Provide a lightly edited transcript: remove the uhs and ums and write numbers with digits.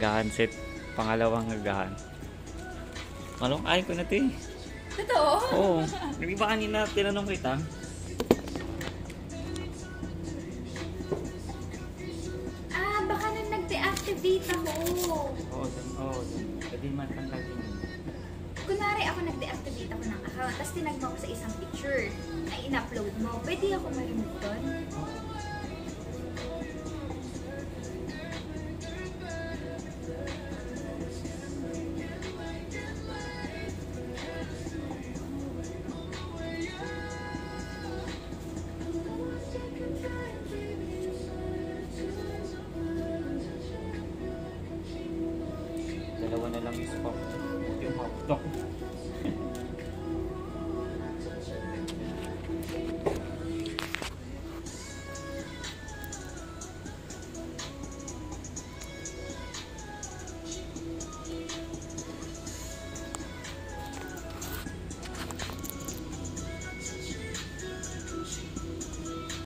Agahan Set. Pangalawang agahan. Malong ay ko na ito eh. Totoo? Oo. Hindi ba kanina tinanong kita? Baka nang nag-deactivate ako. Oo. Pwede man tanggalin. Kunwari ako nag-deactivate ako ng account, tapos tinagmo ko sa isang picture na in-upload mo. Pwede ako ma-remove doon? Dalawa na lang yung spot. Yung hotdog.